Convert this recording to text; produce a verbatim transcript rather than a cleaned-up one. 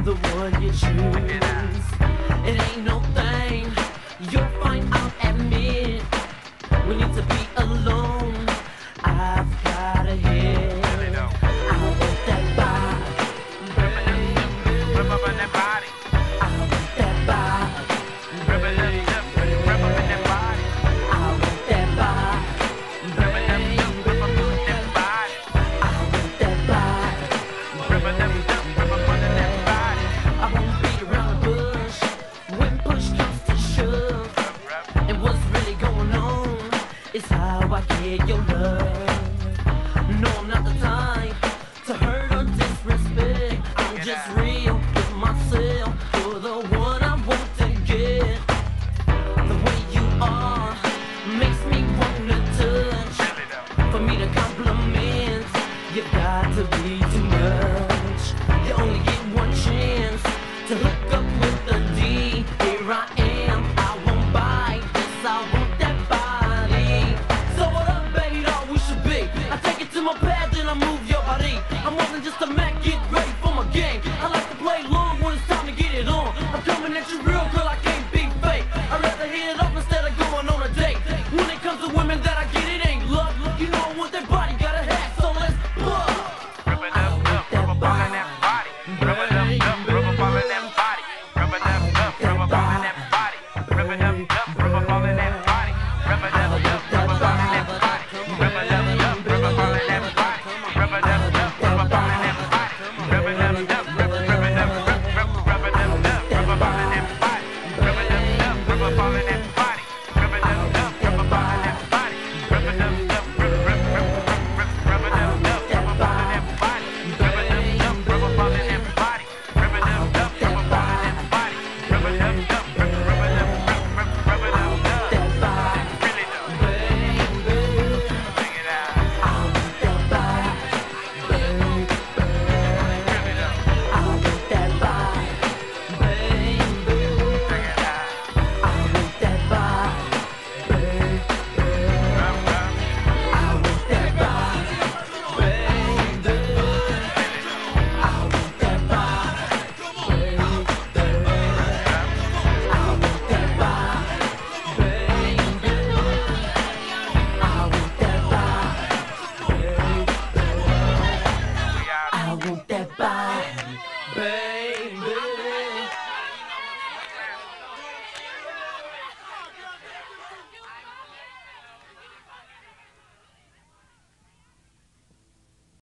the one you choose. It ain't no thing you'll find out at me. We need to be alone. I've got a hit. I want that body. Rub up on that body. I want that body. Rub it up, rub up in that body. I want that body. Rub it up, rub up on that body. I want that body. Rub it up, rub up on that body. I won't beat around the bush when push comes to shove. And what's really going on is how I get your love. No, I'm not the type to hurt or disrespect. I'm just real with myself. You're the one I want to get. The way you are makes me wanna touch. For me to compliment, you've got to be too much. You only get one chance to hook up with